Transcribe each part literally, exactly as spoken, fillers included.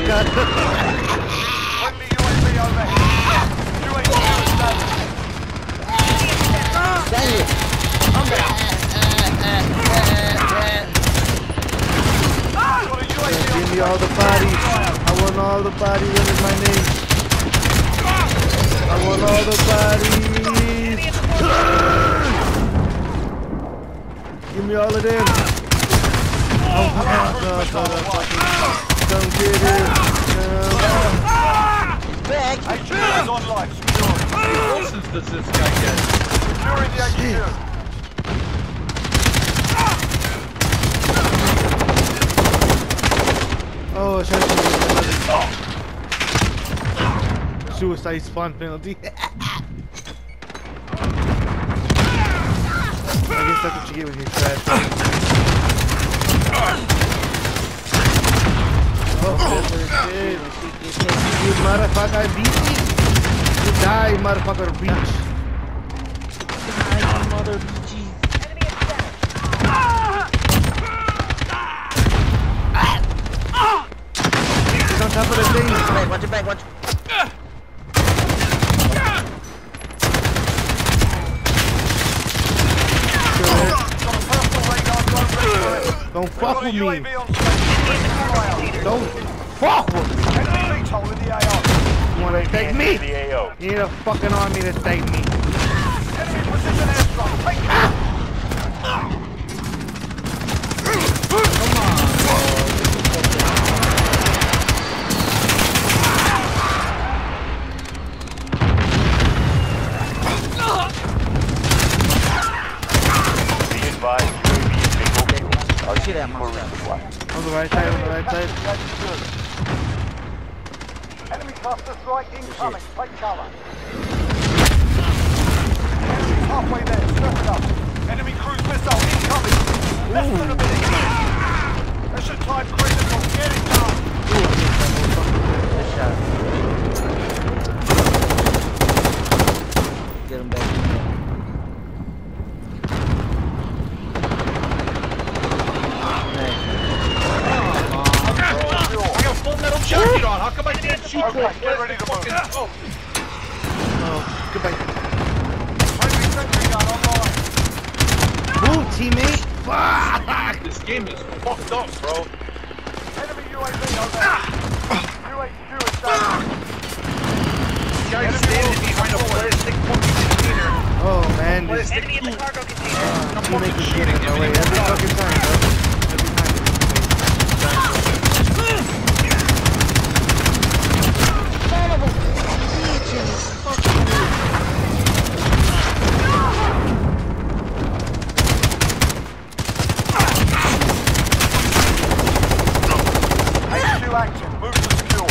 God. Friendly U A V overhead. U A V established. Dang it. I'm down. Give me all the bodies. I want all the bodies under my name. I want all the bodies. Give me all of them. Oh my God, don't get it. Back. H Q is online. Secure. How many horses does this guy get? Securing the H Q. Oh, shit. Suicide spawn penalty. I guess that's what you get when you trash. Oh, shit. You motherfucker, beat me. You die, motherfucker, bitch. Die, you mother bitches. He's on top of the thing. Back, watch your back, watch your Don't fuck with me. Don't fuck with me. You wanna take me? You need a fucking army to take me. Come on. Oh shit, I'm on the right side, on the right side. Enemy cluster strike incoming. Take cover. Enemy halfway there. Strap it up. Enemy cruise missile incoming. Less than a minute. Mission time critical. Get it done. Good shot. Get him back in there. Jacket on. How come I can't shoot for Okay, it? get ready to move. Oh. Oh, goodbye. Friendly sentry gun online. Move, teammate. Fuck. This game is fucked up, bro. Enemy U A V overhead. U A Q is down. Guys standing behind a plastic fucking container. Oh man, this Plastic Enemy in the cargo container. uh, I'm teammate fucking is shooting getting him. away every fucking time, bro. Every time. H Q action. Move to secure.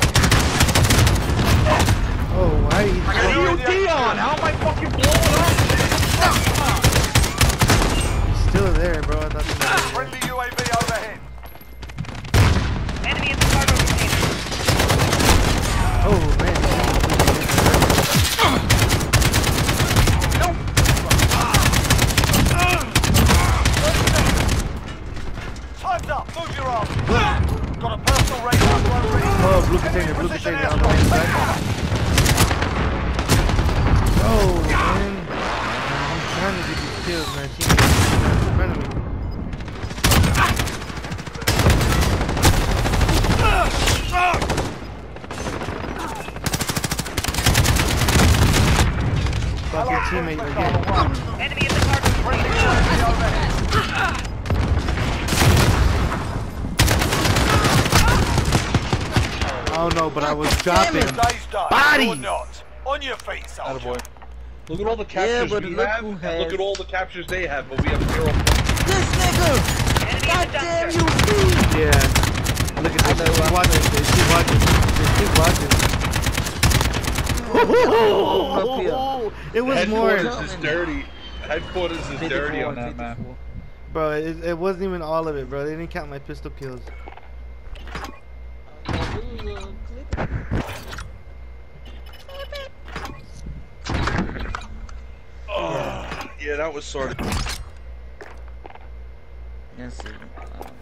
Oh, why? I got E O D on. How am I fucking blowing up? He's still there, bro. I thought he was Friendly U A V overhead. Enemy in the cargo container. Oh man. Time's up. Move your arms. Got a personal radar drone ready. Oh, blue container, blue Precision container on the right airstrike. side. Oh man. I'm trying to get these kills, man. She in front of me. Fucking teammate again. Enemy in the cargo container. Oh no, but I was dropping Day's done. bodies. Or not. On your feet, soldier. Attaboy. Look at all the captures but we look have, who and has- look at all the captures they have, but we have zero. This nigga! Enemy God in the damn dumpster. you, dude! Yeah. Look at this. know, Keep uh, watching. Keep watching. Keep watching. It was more, Headquarters is dirty. Headquarters is dirty on that map. bro. It, it wasn't even all of it, bro. They didn't count my pistol kills. Oh, yeah, that was sort of. Yes, sir.